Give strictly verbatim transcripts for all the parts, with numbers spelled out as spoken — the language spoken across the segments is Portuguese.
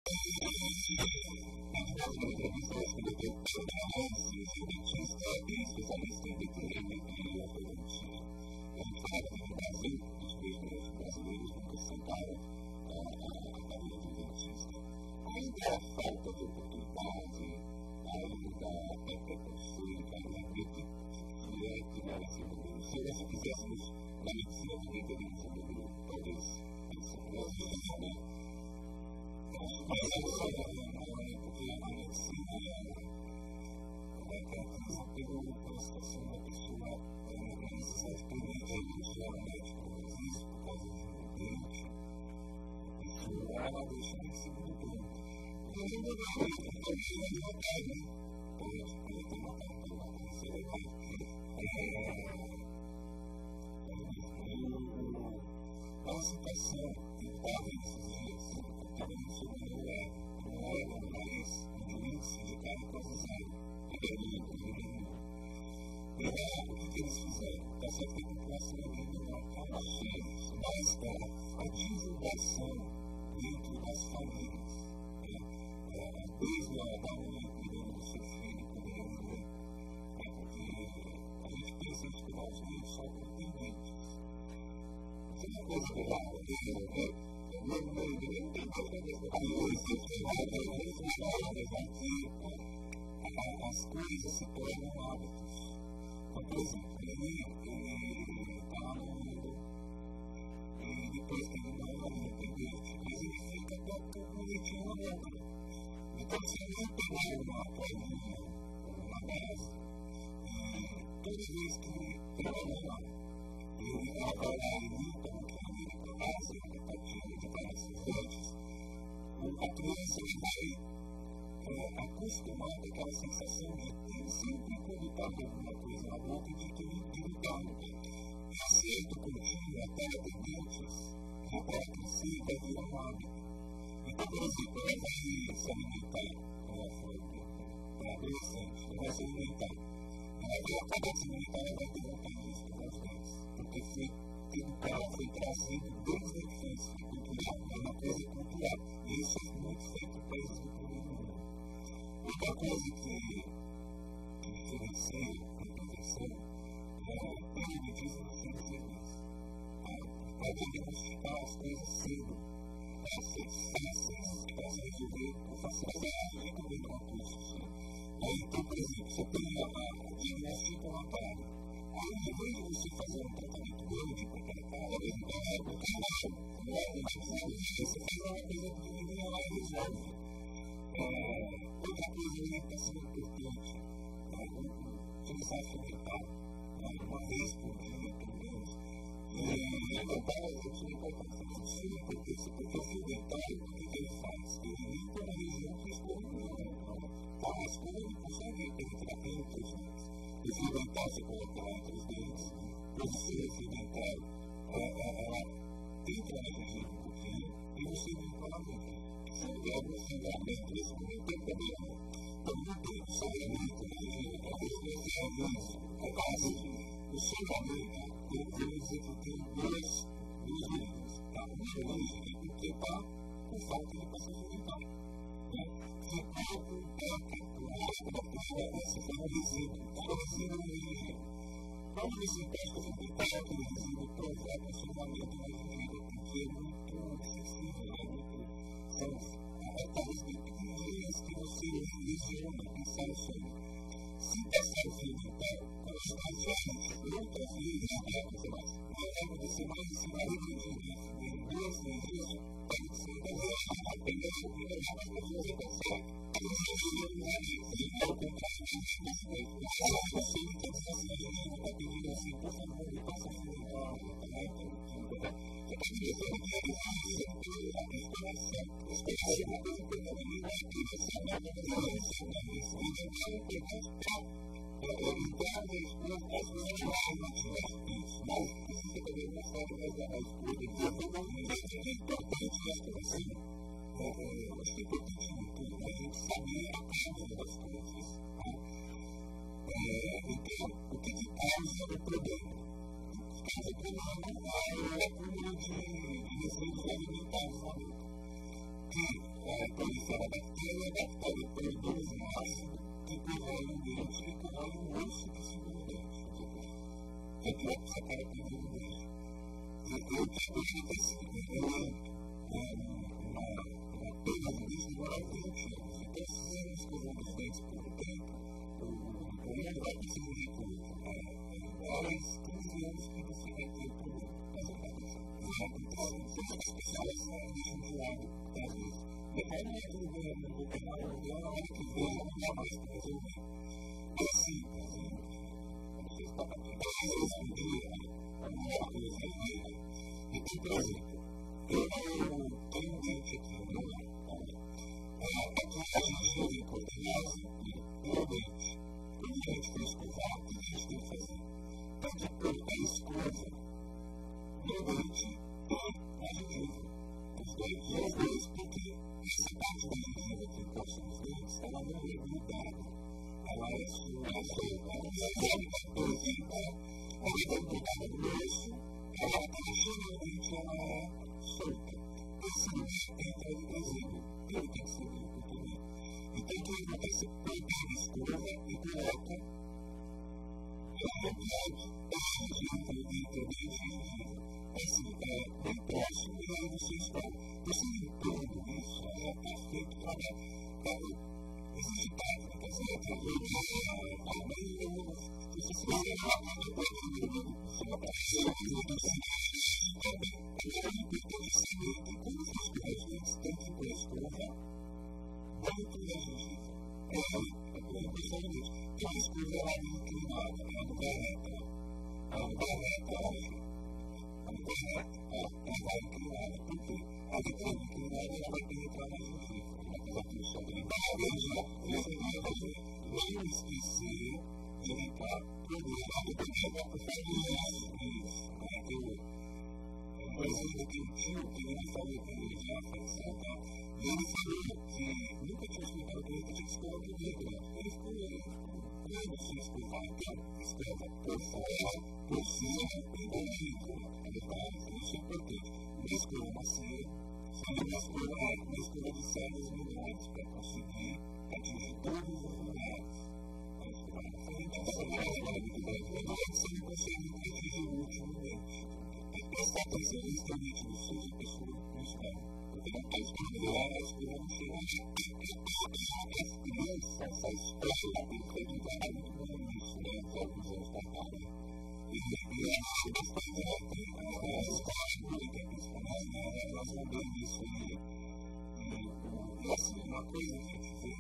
entrevista, eu escrevi Paulo Magalhães, dentista e especialista em ortodontia e ortodontia. A gente fala que no Brasil, os médicos brasileiros nunca sentaram a cadeira de dentista. Ainda há falta de oportunidade, ainda é preconceito, ainda acredito que é tivesse um número. Se nós quiséssemos na medicina também teríamos um número, talvez, isso não é né? Mas é só porque a medicina ela caracteriza pela situação da pessoa, ela não tem necessidade permanente de ir ao médico, mas isso por causa de um dente, a pessoa ela deixa em segundo plano. E ainda não é isso, porque a gente vai notar, né? Pode, pode ter notado para uma coisa legal. A situação que estava nesses dias, estava no segundo lugar, no órgão do país, onde o índice de cada coisa zero, e ganhou o número um. E o que eles fizeram? Está certo que a população é bem menor, mas a divulgação dentro das famílias, desde a da mãe cuidando do seu filho, cuidando da mãe, porque a gente pensa em estudar os dentes só com pendentes. Isso é uma coisa legal, porque ninguém tem mais coisa a as coisas se tornam hábitos. Então, por exemplo, ele está no mundo e depois que ele não vai no pendente, mas ele fica todo bonitinho na boca. Então, se ele pegar uma forma, uma base, toda vez que ele trabalha lá, ele vai lá e limpa o que ele faz, ele está tirando de vários dentes, a criança vai acostumar com aquela sensação de ter sempre quando está com alguma coisa na boca, de que ele está no acerto contínuo até a dentes, até a crescer, vai virar um hábito. Então, por exemplo, ela vai se alimentar, ela foi para adolescente, ela vai se alimentar. Ela vai acabar de se alimentar, ela vai ter vontade de escovar os dentes. Porque foi educado, foi trazido desde a infância, foi cultural, é uma coisa cultural. E isso é muito feito em países do primeiro mundo. Outra coisa que diferencia a prevenção é o periodismo do fim de serviço. Para diagnosticar as coisas cedo, para ser fáceis, para se resolver com facilidade, recomendo uma coisa. Então, por exemplo, você tem a diagnóstico um aparelho. Aí, ao invés de você fazer um tratamento grande para aquela cara, ele vai lá para o canal, não é um você faz uma coisa pequenininha lá e resolve. Outra coisa, alimentação importante, utilizar a fermentar uma vez por dia, pelo menos. E levantar a gente não pode fazer isso, porque o fio dentário, o que ele faz? Ele limpa uma região que a escova não limpa. A escova não consegue penetrar dentro dos dentes. O fio dentário você coloca lá entre os dentes, posição o fio dentário, ela entra na região um pouquinho e você limpa lá dentro. Se houver algum sangramento nesse momento, tem problema. Então não tem sangramento na região, talvez não seja isso. É base, o sangramento, eu quero dizer que tem duas origens. Uma origem é porque está com falta de paciência dentária. Se o corpo peca, o resto da pessoa, esse foi um resíduo. Cada resíduo é uma origem. Quando você pega o dentário, aquele resíduo provoca um sangramento na gengiva, porque é muito sensível, é muito. São aquelas pequenininhas que você lesiona, que sai o sangue. Se passar o fio dentário, quando está frente, outra vez, vai acontecer mais. Vai acontecer mais e se vai regredir em duas vezes, pode ser a primeira ou a primeira vez que você consegue. Você não vai ao contrário, você não tem que fazer a gente não está pedindo assim, por favor, me passa o fio dentário, você pode dizer que ele faz a exploração. A exploração é uma coisa importante, não é que você não vai fazer isso, não é isso. Ele não é importante para entrar na escola, as coisas não vão ativar isso, mas precisa também mostrar que vai dar a escola. É importante a exploração. Acho que é importante muito a gente saber a causa das coisas. Então, o que que causa o problema? Causa o problema é o acúmulo de resíduos alimentares na boca, que proliferam queria que eu olhe o osso do segundo dente. É que você acaba perdendo o dente. Eu trabalhei assim, eu lembro, uma pena de dente demora vinte anos. Então, se você não escovou os dentes por um tempo, o mundo vai conseguir recurso. dez, quinze anos que você vai ter o problema. Mas eu não sei. Então, se você especialista, deixa de lado, talvez. Depois não é tudo bem, não vou pegar o modelo, na hora que vem, não dá mais para resolver. É simples, né? Você está respondendo alguma coisa aí. Então, por exemplo, eu tenho um dente aqui no meu lado. Aqui a gente usa em Portugal o dente. Quando a gente for escovar, o que a gente tem que fazer? Tem que cortar a escova no dente e a gengiva. Os dois, porque essa parte da gengiva que encosta nos dentes, ela não é grudada. Ela é solta. Por exemplo, ela é grudada no osso, ela está mexendo no dente, ela é solta. Esse lugar entra no Brasil. Ele tem que ser limpo também. Então, o que acontece? Pega a escova e coloca esse dentro do dente e gengiva. Assim, é bem próximo e aí você está. Você limpando isso, já está feito o trabalho. Existem técnicas, né? Também você se vai levar a você vai aparecer aqui no dente também. É importante saber que quando os dentes têm que pôr a escova dentro da gengiva. É, principalmente, tem uma escova lá inclinada, ela não vai reta. Ela não vai reta, ela vai inclinada, porque a vitrine inclinada ela vai penetrar na gengiva. Ela tem o som dele. Você vai fazer, não esquecer de limpar tudo isso. Porque vai fazer isso. Eu, ainda tem um tio que ele me falou que ele já faleceu, tá? E ele falou que nunca tinha escutado que ele tinha que escovar por dentro. Ele ficou, ele ficou, quando se escovar, então, escova por fora, por cima e por dentro. Isso é importante. Uma escova macia, seria uma escova, uma escova de séries menores para conseguir atingir todos os lugares. A escova não foi muito grande, você não consegue atingir o último dente. Prestar atenção justamente no seu de pessoa principal. Porque não tem escova, a escova não chega a as crianças, a escola, tem que lidar muito bem nisso, né? Alguns anos para cá. E acho bastante as escolas públicas, principalmente, elas vão dando isso aí. E assim, uma coisa que a gente vê,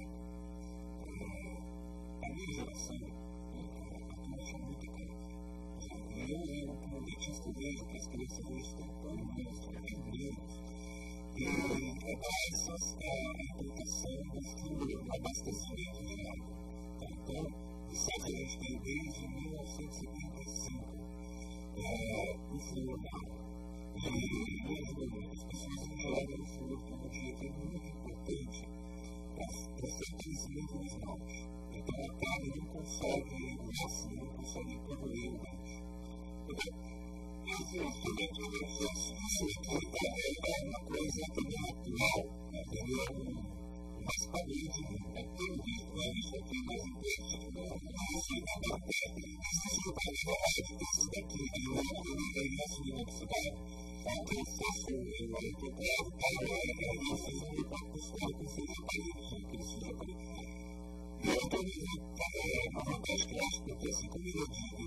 a minha geração, a turma tinha muita criança. E eu, eu, como dentista, vejo que as crianças hoje estão tão menos, estão menos. E é para essas a implantação do abastecimento de água. Então, isso a gente tem desde mil novecentos e setenta e cinco. O flúor da água. E mesmo as pessoas que jogam o flúor como dia que é muito importante para o fortalecimento do esmalte. Então a carne não consegue, o ácido não consegue corroer o dente. Então, isso aqui é uma coisa também natural, entendeu? Mas para mim, é tão dito, né? Isso aqui é mais importante, isso é uma técnica, isso é uma verdade, isso daqui, e eu não nosso universidade, então eu faço, eu procuro, eu fiz um repórter pessoal com seis aparelhos, que eles fizeram aparelhos. E eu também uma vantagem que eu acho, porque assim, como ele é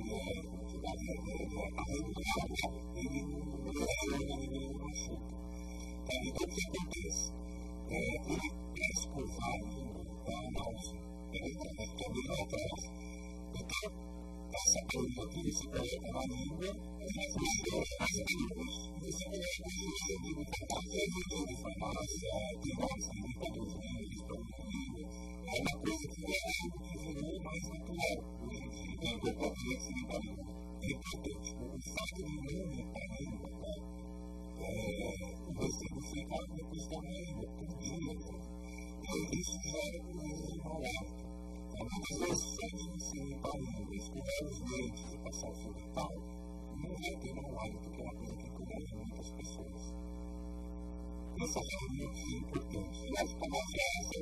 arregulado, ele não machuca. Então, o que acontece? Ele é escovado para a náusea, ele também vai atrás. Então, essa coisa aqui, você coloca na língua, você coloca as línguas, você coloca os livros de farmácia, de farmácia, tem vários limpadores livres para a língua. É uma coisa que é algo que virou mais natural hoje em dia. Então, eu poderia se limpar a língua. É importante. O fato de não limpar a língua, você fica depois da língua, por dia. Isso gera coisas de mau hálito. Muitas vezes, só de se limpar a língua, escovar os dentes e passar o fio dental, não vai ter mau hálito, que é uma coisa que incomoda muitas pessoas. Isso é muito importante. Mas como é que é essa?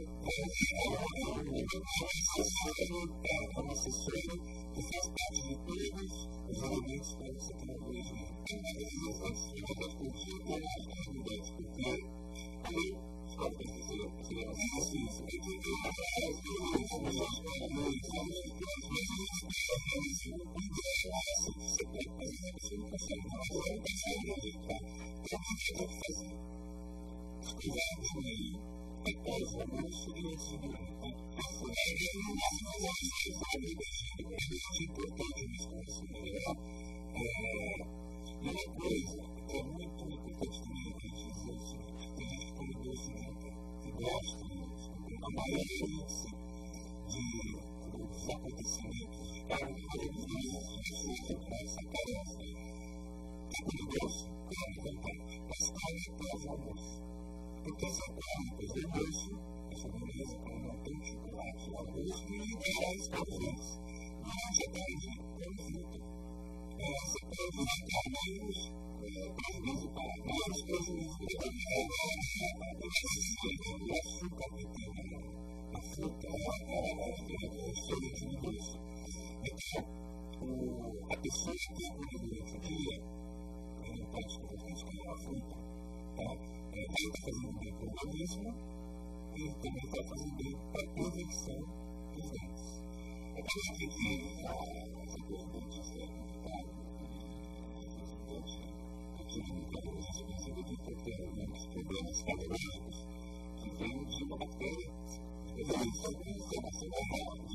É uma assessora que faz parte de todos os elementos para você ter uma boa higiene. Tem uma decisão antes de uma vez por dia, tem uma comunidade, porque também pode acontecer isso, isso. Tem que ter uma coisa, as pessoas falam muito, às vezes o ideal é assim, você pode fazer, você não consegue, mas você não consegue meditar. Então, o que tem que fazer? Escovar de meio, após o almoço e antes de dormir. Isso é uma das coisas que eu falo, é muito importante isso que você melhorar. E uma coisa que é muito importante também a gente dizer o seguinte: tem gente que come doce nunca, que gosta disso, a maior índice dos acontecimentos de carne, todos nós precisamos para essa tarefa. É como doce, come vontade, mas come após o almoço. Porque essa carne, depois do almoço, essa beleza com um montão de chocolate no almoço e liberais talvez. Durante a tarde, come fruta. Essa coisa de caminhos, prejuízo para nós, prejuízo para o açúcar que tem na fruta, é cheia de doce. Então, a pessoa que tem comido durante o dia, não pode comer a fruta, está fazendo bem para o organismo e também está fazendo bem para a prevenção dos dentes. É por isso que essa coisa do dentista é complicada. Eu tive um problema de submissão de alguns problemas patológicos que vêm de uma bactéria. Isso é uma informação de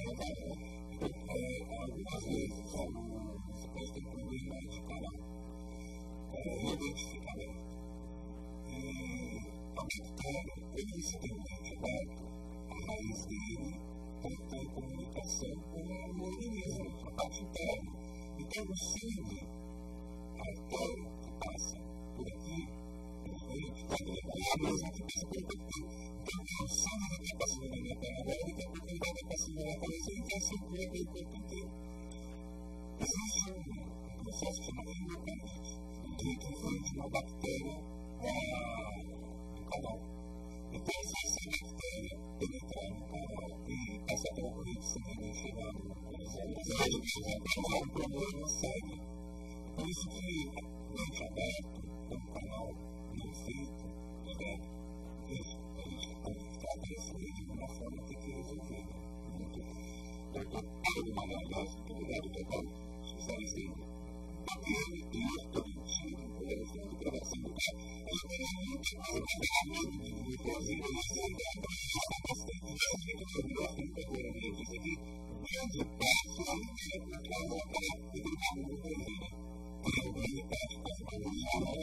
algumas vezes você pode ter problema de canal, identificar e a bactéria, quando você tem um dente aberto, a raiz dele está em comunicação com o organismo, a parte interna. Então o sangue, a artéria que passa por aqui, pode levar a mesma que passa por aqui. Então o sangue que está passando na minha perna agora, daqui a pouco ele vai passando na cabeça e vai circular pelo corpo inteiro. Existe um processo chamado endocardite, que vem de uma bactéria do canal. Então, se essa bactéria penetrar no canal e passar pela corrente sanguínea e chegar no coração, vai causar um problema sério. Por isso que dente aberto, um canal não feito, é isso. A gente pode tratar isso aí de uma forma que tem que resolver. Doutor Paulo Magalhães, muito obrigado, doutor, especialista em papel e ortodontia, de gravação do carro. Ela tem muita coisa para falar de inclusive, ela está bastante gente que eu gosto muito agora de dizer aqui, grande parte da gente por causa da parte do caminho da vida. A grande parte das coisas já não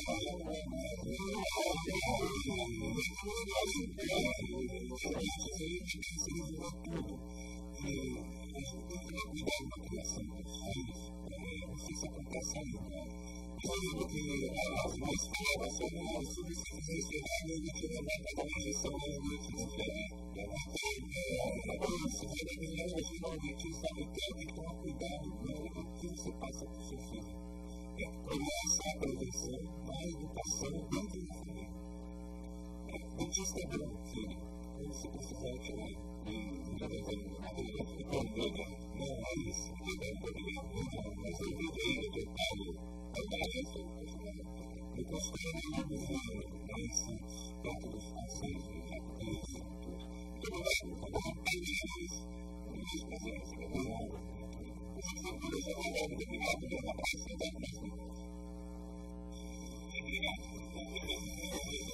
é a gente tem que tomar cuidado na criação dos filhos, não sei se acontece ainda. Eu lembro que as mães falavam sobre se você fizer isso errado, eu vou te levar para dar uma injeção no dente, não quer. Agora, se você vai virar finalmente isso, sabe, tem que tomar cuidado com o que você passa para o seu filho. Começa a prevenção, a educação dentro da família. Dentista é bom, filho, quando você precisar tirar e já vai fazer uma madeira, então, não é isso, não é obrigado, não, mas eu vivi, eu falo, eu pareço, eu considero um vizinho, mas perto dos conselhos, eu isso, muito obrigado, tá bom? Parabéns, muitas presentes, obrigado. Vocês são todos obrigados, obrigado, um abraço, até a próxima. Obrigado.